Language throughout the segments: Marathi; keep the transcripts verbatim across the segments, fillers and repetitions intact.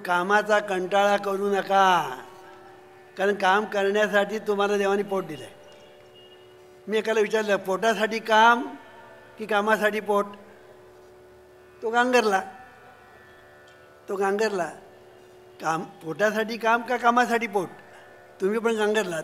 कामाचा कंटाळा करू नका, कारण काम करण्यासाठी तुम्हाला देवाने पोट दिलं आहे. मी एकाला विचारलं, पोटासाठी काम की कामासाठी पोट? तो गांगरला तो गांगरला काम पोटासाठी काम का कामासाठी पोट? तुम्ही पण गांगरलात.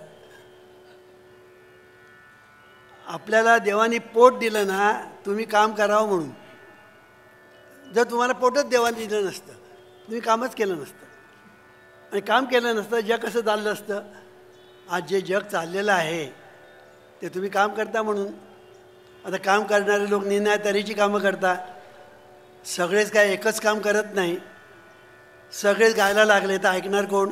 आपल्याला देवाने पोट दिलं ना, तुम्ही काम करावं म्हणून. जर तुम्हाला पोटच देवाने दिलं नसतं, तुम्ही कामच केलं नसतं. आणि काम केलं नसतं, जग कसं चाललं असतं? आज जे जग चाललेलं आहे ते तुम्ही काम करता म्हणून. आता काम करणारे लोक निन्या तऱ्हेची कामं करता. सगळेच काय एकच काम करत नाही. सगळेच गायला लागले तर ऐकणार कोण?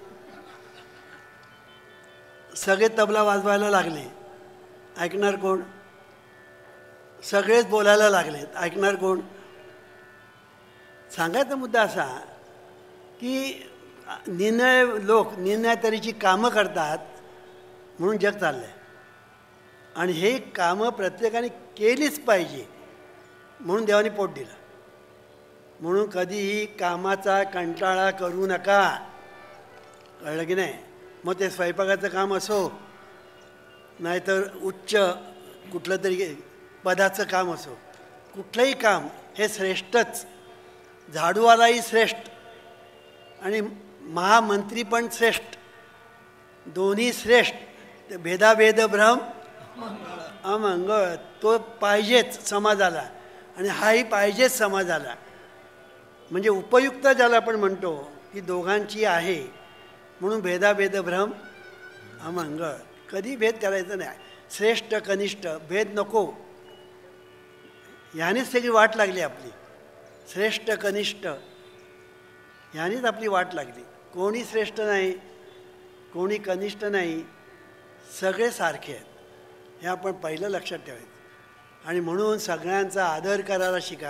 सगळे तबला वाजवायला लागले, ऐकणार कोण? सगळेच बोलायला लागलेत, ऐकणार कोण? सांगायचा मुद्दा असा की निर्णय लोक निर्णय तऱ्हेची कामं करतात म्हणून जग चाललं आहे. आणि हे कामं प्रत्येकाने केलीच पाहिजे म्हणून देवाने पोट दिलं. म्हणून कधीही कामाचा कंटाळा करू नका, कळलं की नाही? मग ते स्वयंपाकाचं काम असो, नाहीतर उच्च कुठलं तरी पदाचं काम असो, कुठलंही काम हे श्रेष्ठच. झाडूवालाही श्रेष्ठ आणि महामंत्री पण श्रेष्ठ, दोन्ही श्रेष्ठ. ते भेदाभेद भ्रम अमंगळ तो पाहिजेच समाजाला, आणि हाही पाहिजेच समाजाला. म्हणजे उपयुक्त ज्याला आपण म्हणतो की दोघांची आहे, म्हणून भेदाभेद भ्रम अमंगळ. कधी भेद करायचं नाही. श्रेष्ठ कनिष्ठ भेद नको. ह्यानेच सगळी वाट लागली आपली. श्रेष्ठ कनिष्ठ ह्यानेच आपली वाट लागली. कोणी श्रेष्ठ नाही, कोणी कनिष्ठ नाही, सगळे सारखे आहेत. हे आपण पहिलं लक्षात ठेवायचं. आणि म्हणून सगळ्यांचा आदर करायला शिका,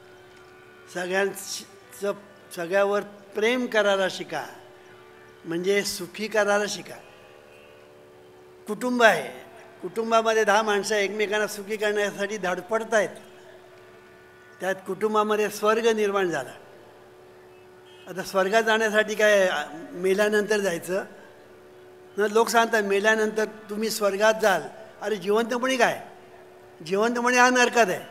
सगळ्यांचं सगळ्यावर प्रेम करायला शिका, म्हणजे सुखी करायला शिका. कुटुंब आहे, कुटुंबामध्ये दहा माणसं एकमेकांना सुखी करण्यासाठी धडपडत आहेत. त्यात कुटुंबामध्ये स्वर्ग निर्माण झाला. आता स्वर्गात जाण्यासाठी काय मेल्यानंतर जायचं ना? लोक सांगतात मेल्यानंतर तुम्ही स्वर्गात जाल. अरे जिवंतपणी काय? जिवंतपणी हा नरकात आहे.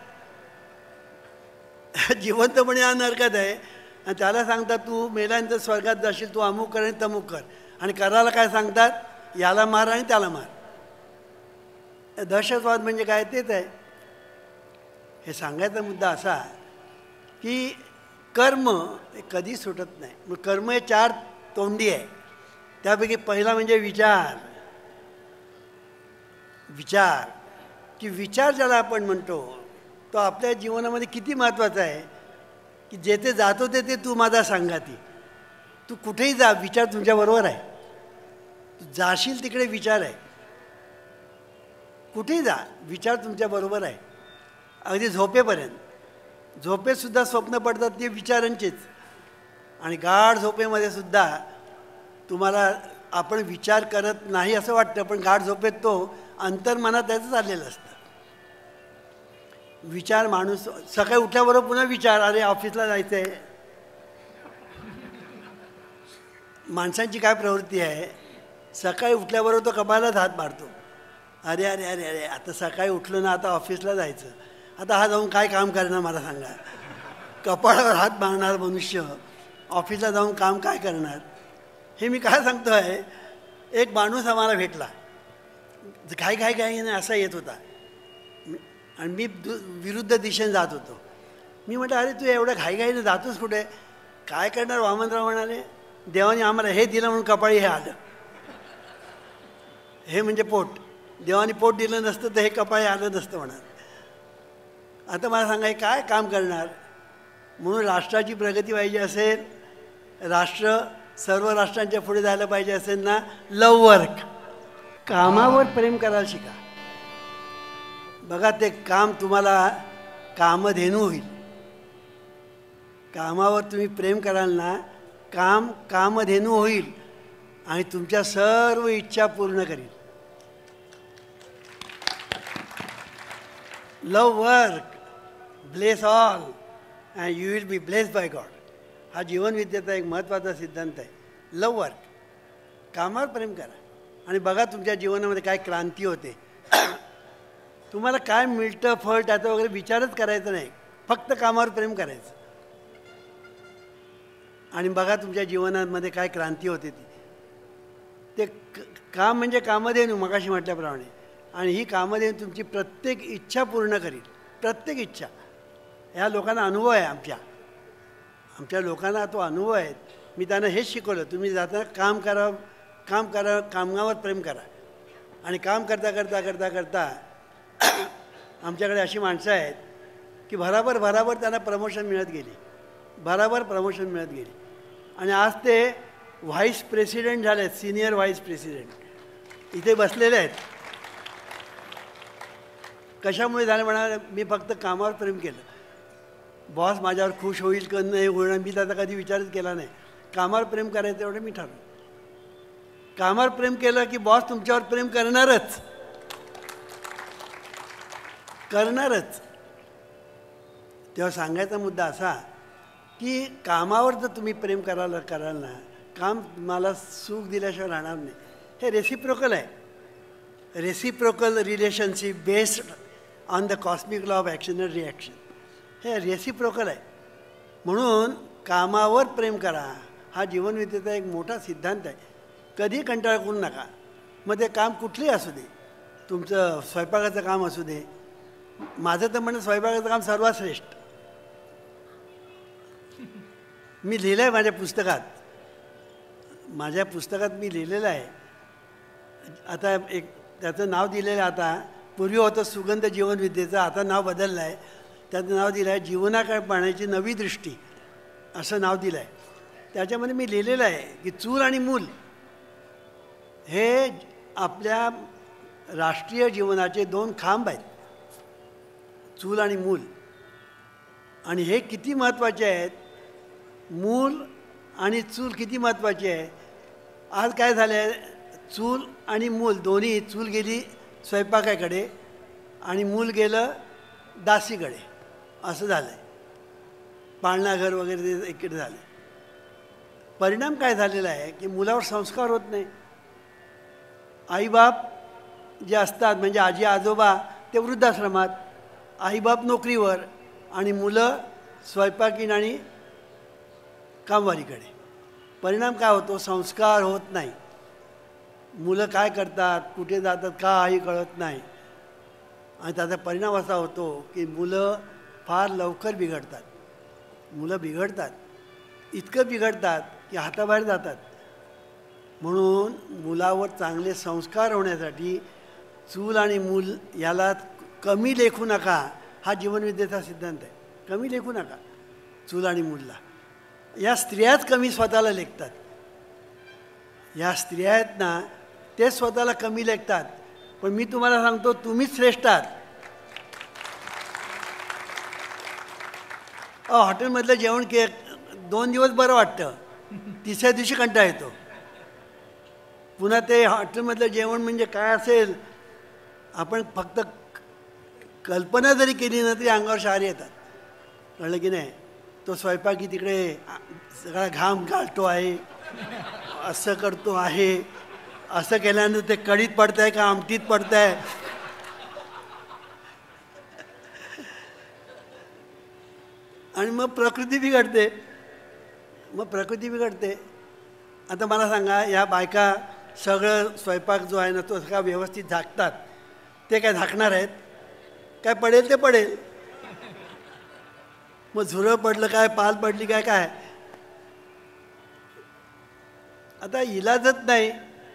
जिवंतपणी हा नरकात आहे. आणि त्याला सांगतात तू मेल्यानंतर स्वर्गात जाशील, तू अमुक कर आणि तमुक कर. आणि करायला काय सांगतात? याला मार आणि त्याला मार. दहशतवाद म्हणजे काय? तेच आहे. हे सांगायचा मुद्दा असा की कर्म हे कधी सुटत नाही. मग कर्म हे चार तोंडी आहे. त्यापैकी पहिला म्हणजे विचार. विचार की विचार ज्याला आपण म्हणतो तो आपल्या जीवनामध्ये किती महत्त्वाचा आहे की जेथे जातो तेथे तू माझा सांगाती. तू कुठेही जा, विचार तुमच्याबरोबर आहे. तू जाशील तिकडे विचार आहे. कुठेही जा, विचार तुमच्याबरोबर आहे. अगदी झोपेपर्यंत. झोपेतसुद्धा स्वप्न पडतात ते विचारांचेच. आणि गाढ झोपेमध्ये सुद्धा तुम्हाला आपण विचार करत नाही असं वाटतं, पण गाढ झोपेत तो अंतर्मनात त्याचं चाललेलं असतं. विचार माणूस सकाळी उठल्याबरोबर पुन्हा विचार, अरे ऑफिसला जायचं आहे. माणसांची काय प्रवृत्ती आहे, सकाळी उठल्याबरोबर तो कपाळालाच हात मारतो. अरे अरे अरे अरे आता सकाळी उठलो ना, आता ऑफिसला जायचं. आता हा जाऊन काय काम करणार मला सांगा? कपाळावर हात मारणार मनुष्य ऑफिसला जाऊन काम काय करणार? हे मी काय सांगतो आहे, एक माणूस आम्हाला भेटला, घाई घाई घाई नाही असा येत होता. आणि मी दु विरुद्ध दिशेने जात होतो. मी म्हटलं अरे तू एवढ्या घाईघाईने जातोस कुठे? काय करणार? वामनराव म्हणाले देवाने आम्हाला हे दिलं म्हणून कपाळी हे आलं. हे म्हणजे पोट. देवाने पोट दिलं नसतं तर हे कपाळी आलं नसतं म्हणा. आता मला सांगा हे काय काम करणार? म्हणून राष्ट्राची प्रगती पाहिजे असेल, राष्ट्र सर्व राष्ट्रांच्या पुढे जायला पाहिजे असेल ना, लव वर्क, कामावर प्रेम करायला शिका. बघा ते काम तुम्हाला कामधेनू होईल. कामावर तुम्ही प्रेम कराल ना, काम कामधेनू होईल आणि तुमच्या सर्व इच्छा पूर्ण करील. Love work, bless all and you will be blessed by God. हा जीवनविद्येचा एक महत्त्वाचा सिद्धांत आहे. लव वर्क, कामावर प्रेम करा आणि बघा तुमच्या जीवनामध्ये काय क्रांती होते. तुम्हाला काय मिळतं फळ त्याचा वगैरे विचारच करायचा नाही, फक्त कामावर प्रेम करायचं आणि बघा तुमच्या जीवनामध्ये काय क्रांती होते. ती ते काम म्हणजे कामधेनू मगाशी म्हटल्याप्रमाणे, आणि ही कामधेनू तुमची प्रत्येक इच्छा पूर्ण करील. प्रत्येक इच्छा. ह्या लोकांना अनुभव आहे. आमच्या आमच्या लोकांना तो अनुभव आहे. मी त्यांना हेच शिकवलं, तुम्ही जाताना काम करा, काम करा, कामावर प्रेम करा. आणि काम करता करता करता करता आमच्याकडे अशी माणसं आहेत की भराभर भराभर त्यांना प्रमोशन मिळत गेली, भराभर प्रमोशन मिळत गेली आणि आज ते व्हाईस प्रेसिडेंट झाले आहेत, सिनियर व्हाईस प्रेसिडेंट इथे बसलेले आहेत. कशामुळे झालं म्हणाले, मी फक्त कामावर प्रेम केलं. बॉस माझ्यावर खुश होईल की नाही होईल मी त्याचा कधी विचारच केला नाही. कामावर प्रेम करायचं एवढं मी ठरवलं. कामावर प्रेम केलं की बॉस तुमच्यावर प्रेम करणारच करणारच तेव्हा सांगायचा मुद्दा असा की कामावर जर तुम्ही प्रेम करायला कराल ना, काम तुम्हाला सुख दिल्याशिवाय राहणार नाही. हे रेसिप्रोकल आहे. Reciprocal relationship based on the cosmic law of action and reaction. हे रेसिप्रोकल आहे. म्हणून कामावर प्रेम करा हा जीवनविद्येचा एक मोठा सिद्धांत आहे. कधी कंटाळा करू नका. मग ते काम कुठलंही असू दे, तुमचं स्वयंपाकाचं काम असू दे. माझं तर म्हणणं स्वयंपाकाचं काम सर्वात श्रेष्ठ. मी लिहिलं आहे माझ्या पुस्तकात, माझ्या पुस्तकात मी लिहिलेलं आहे. आता एक त्याचं नाव दिलेलं आहे. आता पूर्वी होतं सुगंध जीवनविद्येचं, आता नाव बदललं आहे. त्याचं नाव दिलं आहे जीवनाकडे पाहण्याची नवी दृष्टी, असं नाव दिलं आहे. त्याच्यामध्ये मी लिहिलेलं आहे की चूल आणि मूल हे आपल्या राष्ट्रीय जीवनाचे दोन खांब आहेत. चूल आणि मूल, आणि हे किती महत्त्वाचे आहेत. मूल आणि चूल किती महत्त्वाची आहे. आज काय झालं आहे, चूल आणि मूल दोन्ही, चूल गेली स्वयंपाकाकडे आणि मूल गेलं दासीकडे, असं झालं आहे. पाळणाघर वगैरे ते इकडे झालं. परिणाम काय झालेला आहे की मुलावर संस्कार होत नाही. आईबाप जे असतात म्हणजे आजी आजोबा ते वृद्धाश्रमात, आईबाप नोकरीवर आणि मुलं स्वयंपाकीन आणि कामवारीकडे. परिणाम काय होतो, संस्कार होत नाही. मुलं काय करतात, कुठे जातात, का आई कळत नाही. आणि त्याचा परिणाम असा होतो की मुलं फार लवकर बिघडतात. मुलं बिघडतात, इतकं बिघडतात की हाताबाहेर जातात. म्हणून मुलावर चांगले संस्कार होण्यासाठी चूल आणि मूल याला कमी लेखू नका, हा जीवनविद्येचा सिद्धांत आहे. कमी लेखू नका चूल आणि मूलला. या स्त्रियाच कमी स्वतःला लेखतात. या स्त्रिया आहेत ना, ते स्वतःला कमी लेखतात. पण मी तुम्हाला सांगतो तुम्हीच श्रेष्ठ आहात. अ हॉटेलमधलं जेवण के दोन दिवस बरं वाटतं, तिसऱ्या दिवशी कंटाळा येतो. पुन्हा ते हॉटेलमधलं जेवण म्हणजे काय असेल, आपण फक्त कल्पना जरी केली ना तरी अंगावर शहारे येतात. कळलं की नाही. तो स्वयंपाकी तिकडे सगळा घाम घालतो आहे, असं करतो आहे, असं केल्यानंतर ते कढीत पडत आहे का आमटीत पडत आहे. आणि मग प्रकृती बिघडते. मग प्रकृती बिघडते. आता मला सांगा, या बायका सगळं स्वयंपाक जो आहे ना तो सगळा व्यवस्थित झाकतात. ते काय झाकणार आहेत, काय पडेल ते पडेल. मग झुरळ पडलं काय, पाल पडली काय काय, आता इलाजच नाही.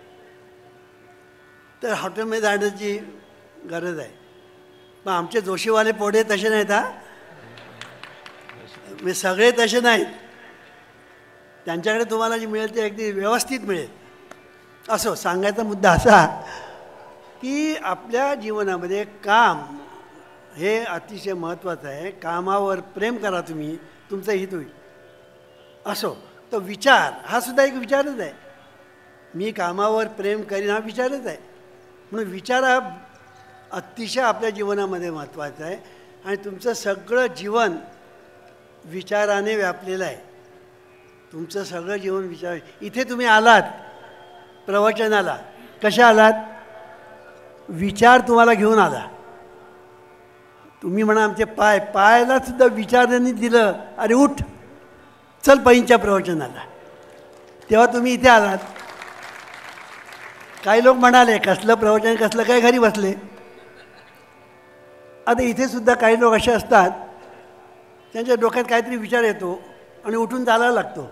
तर हॉटेलमध्ये जाण्याची गरज आहे. पण आमचे जोशीवाले पोडे तसे नाहीत. हा म्हणजे सगळे तसे नाहीत. त्यांच्याकडे तुम्हाला जे मिळेल ते अगदी व्यवस्थित मिळेल. असो, सांगायचा मुद्दा असा की आपल्या जीवनामध्ये काम हे अतिशय महत्त्वाचं आहे. कामावर प्रेम करा तुम्ही, तुमचं हित होईल. असो, तो विचार हा सुद्धा एक विचारच आहे. मी कामावर प्रेम करीन हा विचारच आहे. म्हणून विचार हा अतिशय आपल्या जीवनामध्ये महत्त्वाचा आहे. आणि तुमचं सगळं जीवन विचाराने व्यापलेलं आहे. तुमचं सगळं जीवन विचार. इथे तुम्ही आलात प्रवचनाला, कशा आलात? विचार तुम्हाला घेऊन आला. तुम्ही म्हणा आमचे पाय, पायाला सुद्धा विचारांनी दिलं, अरे उठ चल पैंच्या प्रवचनाला, तेव्हा तुम्ही इथे आलात. काही लोक म्हणाले कसलं प्रवचन, कसलं काय, घरी बसले. आता इथे सुद्धा काही लोक असे असतात त्यांच्या डोक्यात काहीतरी विचार येतो आणि उठून चालायला लागतो.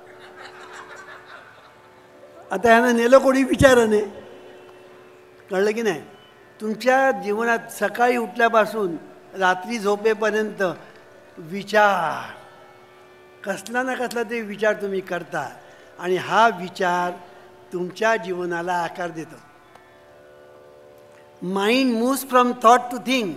आता ह्यानं नेलं कोणी विचाराने, कळलं की नाही? तुमच्या जीवनात सकाळी उठल्यापासून रात्री झोपेपर्यंत विचार, कसला ना कसला तरी विचार तुम्ही करता आणि हा विचार तुमच्या जीवनाला आकार देतो. Mind moves from thought to thing.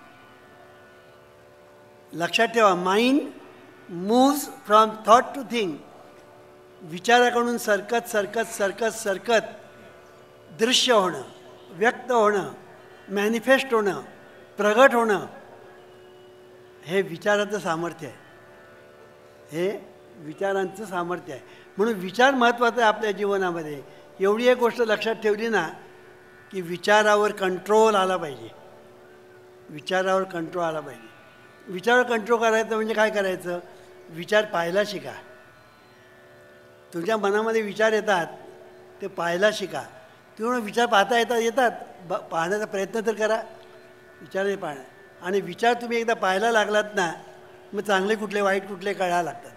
लक्षात ठेवा, mind moves from thought to thing. विचाराकडून सरकत सरकत सरकत सरकत दृश्य होणं, व्यक्त होणं, मॅनिफेस्ट होणं, प्रगट होणं, हे विचाराचं सामर्थ्य आहे. हे विचारांचं सामर्थ्य आहे. म्हणून विचार महत्त्वाचा आहे आपल्या जीवनामध्ये. एवढी एक गोष्ट लक्षात ठेवली ना की विचारावर कंट्रोल आला पाहिजे. विचारावर कंट्रोल आला पाहिजे. विचारावर कंट्रोल करायचं म्हणजे काय करायचं? विचार पाहायला शिका. तुमच्या मनामध्ये विचार येतात ते पाहायला शिका. तुम्ही विचार पाहता येतात येतात ब पाहण्याचा प्रयत्न तर करा. विचार पाहणं आणि विचार तुम्ही एकदा पाहायला लागलात ना, मग चांगले कुठले वाईट कुठले कळायला लागतात.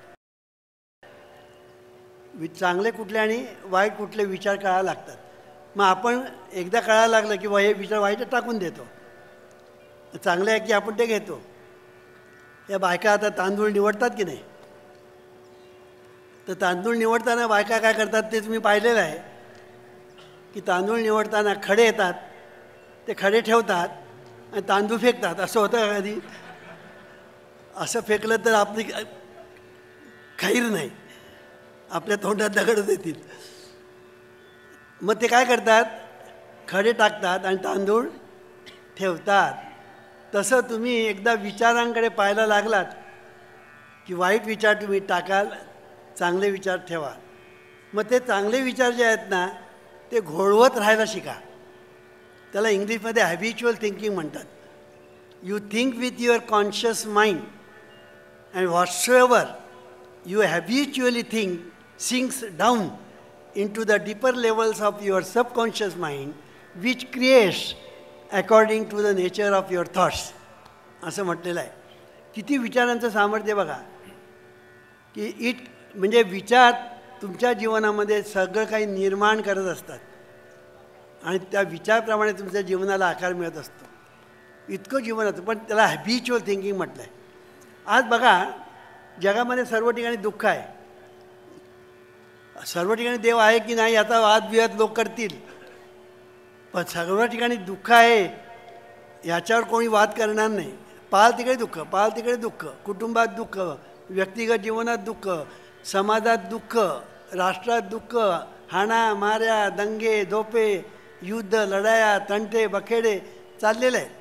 वि चांगले कुठले आणि वाईट कुठले विचार कळायला लागतात. मग आपण एकदा कळायला लागलं की हे विचार वाईट टाकून देतो, चांगले आहे की आपण ते घेतो. या बायका आता तांदूळ निवडतात की नाही, तर तांदूळ निवडताना बायका काय करतात ते तुम्ही पाहिलेलं आहे की तांदूळ निवडताना खडे येतात, ते खडे ठेवतात आणि तांदूळ फेकतात. असं होतं का कधी? असं फेकलं तर आपली खैर नाही, आपल्या तोंडात दगड देतील. मग ते काय करतात? खडे टाकतात आणि तांदूळ ठेवतात. तसं तुम्ही एकदा विचारांकडे पाहायला लागलात की वाईट विचार तुम्ही टाकाल, चांगले विचार ठेवा. मग ते चांगले विचार जे आहेत ना ते घोळवत राहायला शिका. त्याला इंग्लिशमध्ये हॅबिच्युअल थिंकिंग म्हणतात. You think with your conscious mind and whatsoever you habitually think sinks down into the deeper levels of your subconscious mind which creates according to the nature of your thoughts, असं म्हटलेलं आहे. किती विचारांचं सामर्थ्य बघा की इट म्हणजे विचार तुमच्या जीवनामध्ये सगळं काही निर्माण करत असतात आणि त्या विचाराप्रमाणे तुमच्या जीवनाला आकार मिळत असतो. इतकं जीवन असतं, पण त्याला हॅबिच्युअल थिंकिंग म्हटलं आहे. आज बघा जगामध्ये सर्व ठिकाणी दुःख आहे. सर्व ठिकाणी देव आहे की नाही याचा वादविवाद लोक करतील, पण सर्व ठिकाणी दुःख आहे याच्यावर कोणी वाद करणार नाही. पाल तिकडे दुःख, पाल तिकडे दुःख, कुटुंबात दुःख, व्यक्तिगत जीवनात दुःख, समाजात दुःख, राष्ट्रात दुःख, हाणा माऱ्या, दंगे धोपे, युद्ध, लढाया, तंटे बखेडे चाललेले आहेत.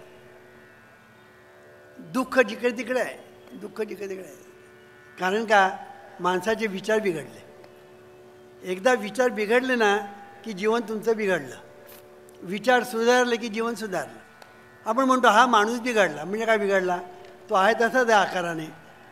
दुःख जिकडे तिकडे आहे, दुःख जिकडे तिकडे आहे. कारण का? माणसाचे विचार बिघडले. एकदा विचार बिघडले ना की जीवन तुमचं बिघडलं. विचार सुधारले की जीवन सुधारलं. आपण म्हणतो हा माणूस बिघडला म्हणजे काय बिघडला? तो आहे तसाच आहे आकाराने,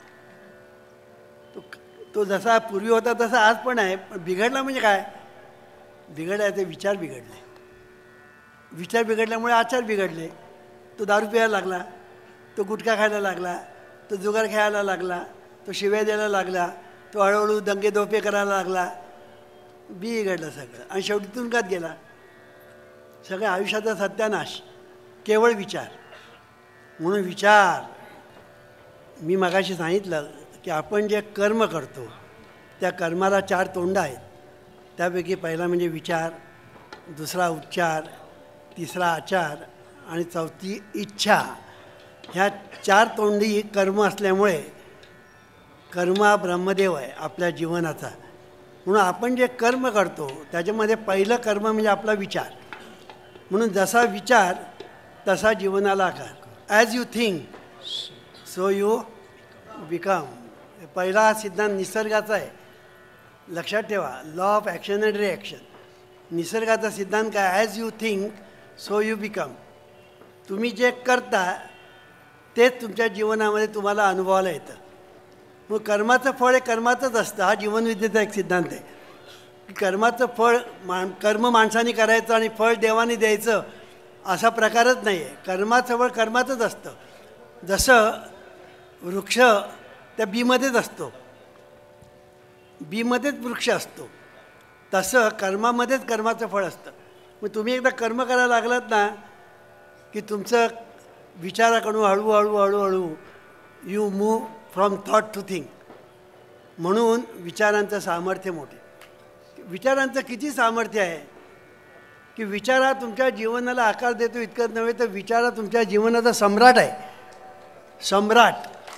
तो तो जसा पूर्वी होता तसा आज पण आहे. पण बिघडला म्हणजे काय? बिघडायचे विचार बिघडले. विचार बिघडल्यामुळे आचार बिघडले. तो दारू प्यायला लागला, तो गुटखा खायला लागला, तो जुगार खेळायला लागला, तो शिव्या द्यायला लागला, तो हळूहळू दंगे धोपे करायला लागला. बिघडलं सगळं आणि शेवटी तुरुंगात गेला. सगळ्या आयुष्याचा सत्यानाश केवळ विचार. म्हणून विचार, मी मगाशी सांगितलं की आपण जे कर्म करतो त्या कर्माला चार तोंड आहेत. त्यापैकी पहिला म्हणजे विचार, दुसरा उच्चार, तिसरा आचार आणि चौथी इच्छा. ह्या चार तोंडी कर्म असल्यामुळे कर्म हा ब्रह्मदेव आहे आपल्या जीवनाचा. म्हणून आपण जे कर्म करतो त्याच्यामध्ये पहिलं कर्म म्हणजे आपला विचार. म्हणून जसा विचार तसा जीवनाला आकार. As you think so you become. पहिला हा सिद्धांत निसर्गाचा आहे. लक्षात ठेवा, law of action and reaction. निसर्गाचा सिद्धांत काय, as you think so you become. तुम्ही जे करता तेच तुमच्या जीवनामध्ये तुम्हाला अनुभवायला येतं. मग कर्माचं फळ हे कर्माचंच असतं. हा जीवनविद्येचा एक सिद्धांत आहे की कर्माचं फळ मा कर्म माणसाने करायचं आणि फळ देवाने द्यायचं असा प्रकारच नाही आहे. कर्माचं फळ कर्माचंच असतं. जसं वृक्ष त्या बीमध्येच असतो, बीमध्येच वृक्ष असतो, तसं कर्मामध्येच कर्माचं फळ असतं. मग तुम्ही एकदा कर्म करायला लागलात ना की तुमचं विचाराकडून हळूहळू हळूहळू you move from thought to think. म्हणून विचारांचं सामर्थ्य मोठे. विचारांचं किती सामर्थ्य आहे की विचार हा तुमच्या जीवनाला आकार देतो इतकंच नव्हे तर विचार हा तुमच्या जीवनाचा सम्राट आहे. सम्राट.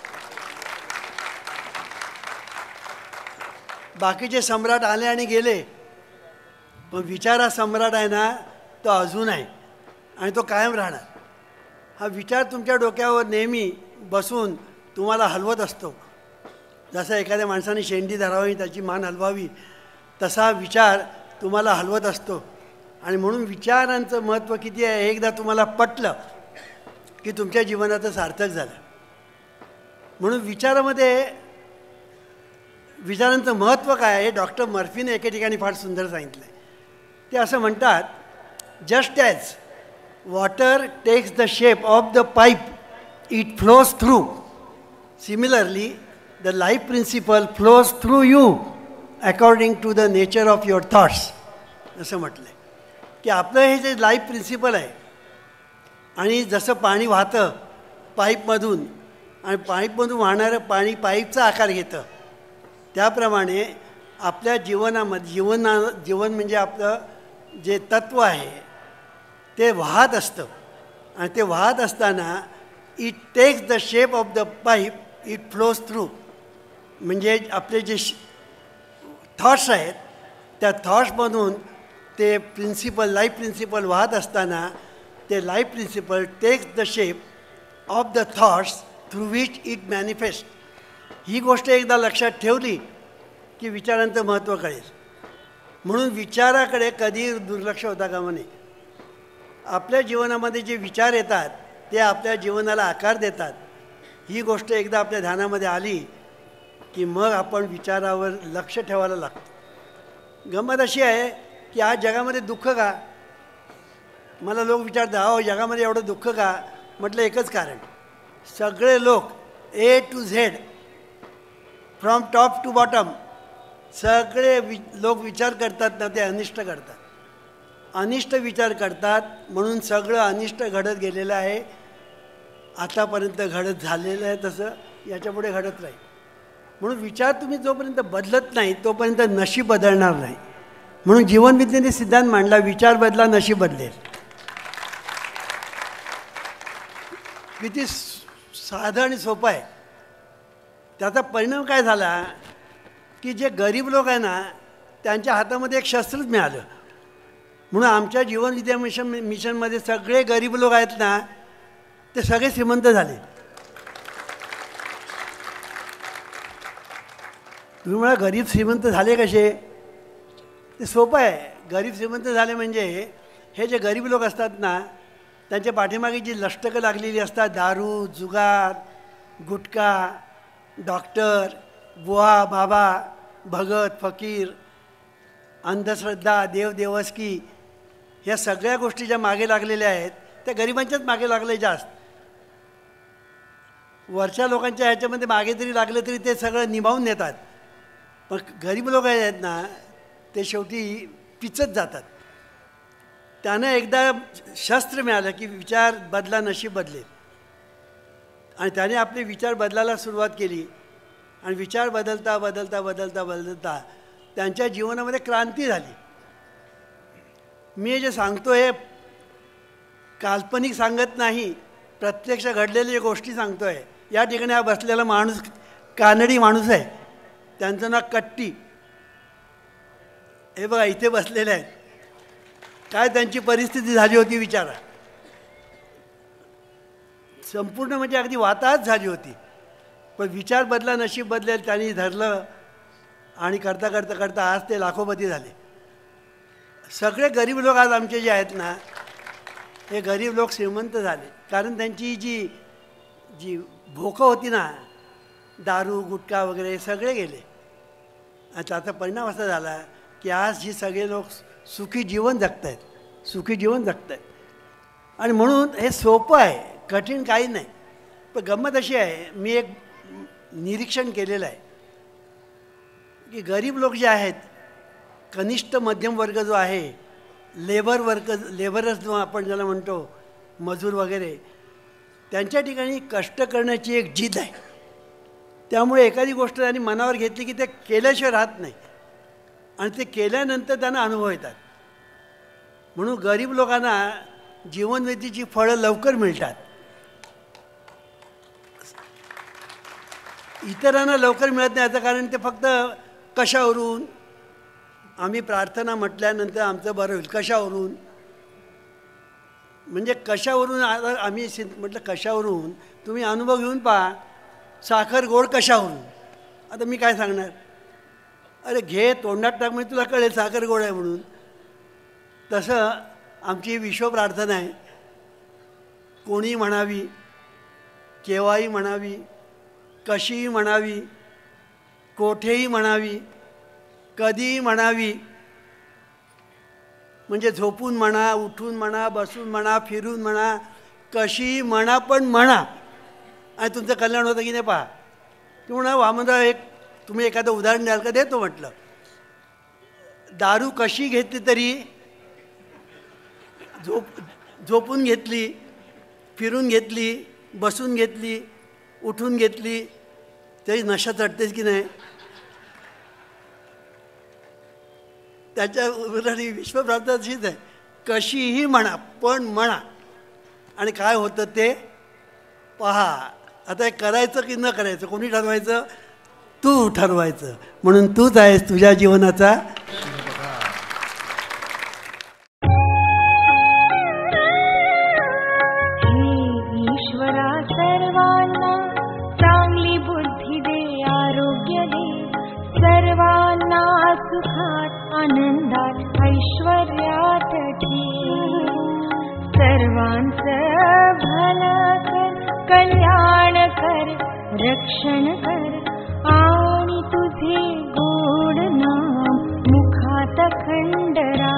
बाकीचे सम्राट आले आणि गेले, पण विचार हा सम्राट आहे ना, तो अजून आहे आणि तो कायम राहणार. हा विचार तुमच्या डोक्यावर नेहमी बसून तुम्हाला हलवत असतो. जसं एखाद्या माणसाने शेंडी धरावी त्याची मान हलवावी, तसा विचार तुम्हाला हलवत असतो. आणि म्हणून विचारांचं महत्त्व किती आहे हे एकदा तुम्हाला पटलं की तुमच्या जीवनाचं सार्थक झालं. म्हणून विचारामध्ये विचारांचं महत्त्व काय आहे हे डॉक्टर मर्फीने एके ठिकाणी फार सुंदर सांगितलं आहे. ते असं म्हणतात, just as water takes the shape of the pipe it flows through, similarly the life principle flows through you according to the nature of your thoughts. असं म्हटलं आहे की आपलं हे जे लाईफ प्रिन्सिपल आहे आणि जसं पाणी वाहतं पाईपमधून आणि पाईपमधून वाहणारं पाणी पाईपचा आकार घेतं, त्याप्रमाणे आपल्या जीवनामध्ये जीवना जीवन म्हणजे आपलं जे तत्त्व आहे ते वाहत असतं. आणि ते वाहत असताना it takes the shape of the pipe it flows through. म्हणजे आपले जे थॉट्स आहेत त्या थॉट्समधून ते प्रिन्सिपल लाईफ प्रिन्सिपल वाहत असताना ते life principle takes the shape of the thoughts through which it manifest. ही गोष्ट एकदा लक्षात ठेवली की विचारांचं महत्त्व कळेल. म्हणून विचाराकडे कधी दुर्लक्ष होता कामा नये. आपल्या जीवनामध्ये जे विचार येतात ते आपल्या जीवनाला आकार देतात. ही गोष्ट एकदा आपल्या ध्यानामध्ये आली की मग आपण विचारावर लक्ष ठेवायला लागतो. गंमत अशी आहे की आज जगामध्ये दुःख का? मला लोक विचारतात, अहो जगामध्ये एवढं दुःख का? म्हटलं एकच कारण, सगळे लोक A to Z from top to bottom सगळे वि लोक विचार करतात ना ते अनिष्ट करतात. अनिष्ट विचार करतात म्हणून सगळं अनिष्ट घडत गेलेलं आहे. आतापर्यंत घडत झालेलं आहे तसं याच्यापुढे घडत राहील. म्हणून विचार तुम्ही जोपर्यंत बदलत नाही तोपर्यंत नशीब बदलणार नाही. म्हणून जीवनविज्ञानी सिद्धांत मांडला, विचार बदला नशीब बदलेल. किती साधं आणि सोपं आहे. त्याचा परिणाम काय झाला की जे गरीब लोक आहे ना त्यांच्या हातामध्ये एक शस्त्रच मिळालं. म्हणून आमच्या जीवनविद्या मिशन मिशनमध्ये सगळे गरीब लोक आहेत ना ते सगळे श्रीमंत झाले. तुम्ही म्हणा गरीब श्रीमंत झाले कसे? ते सोपं आहे. गरीब श्रीमंत झाले म्हणजे हे जे गरीब लोक असतात ना त्यांच्या पाठीमागे जी लष्टकं लागलेली असतात, दारू, जुगार, गुटखा, डॉक्टर, बुवा बाबा, भगत फकीर, अंधश्रद्धा, देवदेवस्की, ह्या सगळ्या गोष्टी ज्या मागे लागलेल्या आहेत त्या गरिबांच्याच मागे लागले जास्त. वरच्या लोकांच्या ह्याच्यामध्ये मागे जरी लागले तरी ते सगळं निभावून नेतात. पण गरीब लोक आहेत ना ते शेवटी पिचत जातात. त्यांना एकदा शस्त्र मिळालं की विचार बदला नशीब बदलेल. आणि त्याने आपले विचार बदलायला सुरुवात केली आणि विचार बदलता बदलता बदलता बदलता त्यांच्या जीवनामध्ये क्रांती झाली. मी जे सांगतो हे काल्पनिक सांगत नाही, प्रत्यक्ष घडलेल्या गोष्टी सांगतो आहे. या ठिकाणी हा बसलेला माणूस कानडी माणूस आहे, त्यांचं नाव कट्टी. हे बघा इथे बसलेले आहेत. काय त्यांची परिस्थिती झाली होती विचारा. संपूर्ण म्हणजे अगदी वाताहत झाली होती. पण विचार बदला नशीब बदलेल त्यांनी धरलं आणि करता करता करता आज ते लाखोपती झाले. सगळे गरीब लोक आज आमचे जे आहेत ना, हे गरीब लोक श्रीमंत झाले, कारण त्यांची जी जी भोकं होती ना, दारू गुटखा वगैरे सगळे गेले. आणि त्याचा परिणाम असा झाला की आज ही सगळे लोक सुखी जीवन जगत आहेत, सुखी जीवन जगत आहेत. आणि म्हणून हे सोपं आहे, कठीण काही नाही. पण गंमत अशी आहे, मी एक निरीक्षण केलेलं आहे की गरीब लोक जे आहेत, कनिष्ठ मध्यम वर्ग जो आहे, लेबर वर्ग, लेबरच जो आपण ज्याला म्हणतो, मजूर वगैरे, त्यांच्या ठिकाणी कष्ट करण्याची एक जिद आहे. त्यामुळे एखादी गोष्ट त्यांनी मनावर घेतली की ते केल्याशिवाय राहत नाही आणि ते केल्यानंतर त्यांना अनुभव येतात. म्हणून गरीब लोकांना जीवनविधीची फळं लवकर मिळतात, इतरांना लवकर मिळत नाही. याचं कारण ते फक्त कशावरून, आम्ही प्रार्थना म्हटल्यानंतर आमचं बरं होईल, कशावरून, म्हणजे कशावरून. आता आम्ही म्हटलं कशावरून, तुम्ही अनुभव घेऊन पहा, साखर गोड कशावरून. आता मी काय सांगणार, अरे घे तोंडात टाक म्हणजे तुला कळेल साखर गोड आहे म्हणून. तसं आमची विश्व प्रार्थना आहे, कोणी म्हणावी, केव्हाही म्हणावी, कशीही म्हणावी, कोठेही म्हणावी, कधीही म्हणावी. म्हणजे झोपून म्हणा, उठून म्हणा, बसून म्हणा, फिरून म्हणा, कशीही म्हणा, पण म्हणा आणि तुमचं कल्याण होतं की नाही पहा. की म्हणा वामनराव, एक तुम्ही एखादं उदाहरण द्याल का? देतो म्हटलं. दारू कशी घेतली तरी, झोप झोपून घेतली, फिरून घेतली, बसून घेतली, उठून घेतली, तरी नशा चढतेच की नाही. त्याच्या उलट विश्वप्रार्थना अशीच आहे, कशीही म्हणा पण म्हणा आणि काय होतं ते पहा. आता हे करायचं की न करायचं कोणी ठरवायचं? तू ठरवायचं. म्हणून तूच आहेस तुझ्या जीवनाचा. ईश्वरा सर्वांना चांगली बुद्धी दे, आरोग्य दे, सर्वांना सुखात आनंदात ऐश्वर्यात ठेव. सर्वांचं भलं कर, कल्याण कर, रक्षण कर आणि तुझे गोड नाम मुखात खंडरा.